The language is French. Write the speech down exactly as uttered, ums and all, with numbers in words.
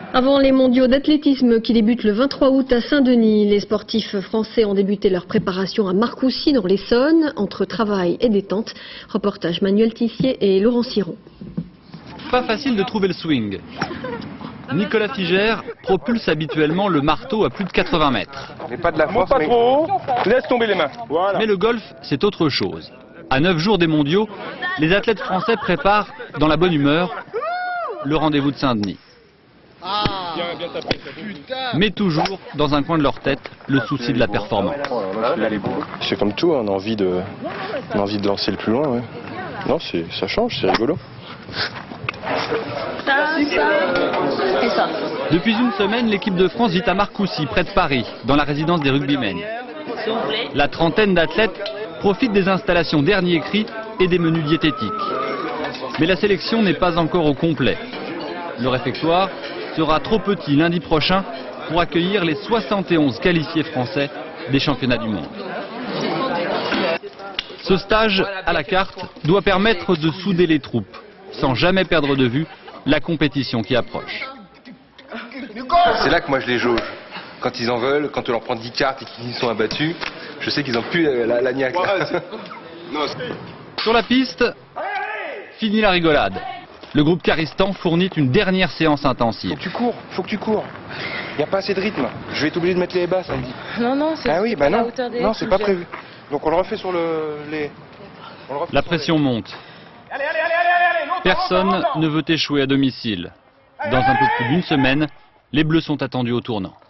Avant les mondiaux d'athlétisme qui débutent le vingt-trois août à Saint-Denis, les sportifs français ont débuté leur préparation à Marcoussis dans l'Essonne, entre travail et détente. Reportage Manuel Tissier et Laurent Siron. Pas facile de trouver le swing. Nicolas Figère propulse habituellement le marteau à plus de quatre-vingts mètres. Mais pas de la force, pas trop haut, laisse tomber les mains. Voilà. Mais le golf, c'est autre chose. À neuf jours des mondiaux, les athlètes français préparent, dans la bonne humeur, le rendez-vous de Saint-Denis. Ah, Mais toujours, dans un coin de leur tête, le souci de la performance. C'est comme tout, on a envie de, on a envie de lancer le plus loin. Ouais. Non, ça change, c'est rigolo. Ça, ça et ça. Depuis une semaine, l'équipe de France vit à Marcoussis, près de Paris, dans la résidence des rugbymen. La trentaine d'athlètes profitent des installations dernier cri et des menus diététiques. Mais la sélection n'est pas encore au complet. Le réfectoire sera trop petit lundi prochain pour accueillir les soixante et onze qualifiés français des championnats du monde. Ce stage à la carte doit permettre de souder les troupes, sans jamais perdre de vue la compétition qui approche. C'est là que moi je les jauge. Quand ils en veulent, quand on leur prend dix cartes et qu'ils sont abattus, je sais qu'ils n'ont plus la, la niaque. Sur la piste, fini la rigolade. Le groupe Caristan fournit une dernière séance intensive. Faut que tu cours, faut que tu cours. Il n'y a pas assez de rythme. Je vais être obligé de mettre les bas samedi. Non, non, c'est ah oui, pas bah la non, hauteur des non, c'est pas prévu. Donc on le refait sur le, les... On le refait La sur pression les... monte. Personne ne veut échouer à domicile. Dans un peu plus d'une semaine, les Bleus sont attendus au tournant.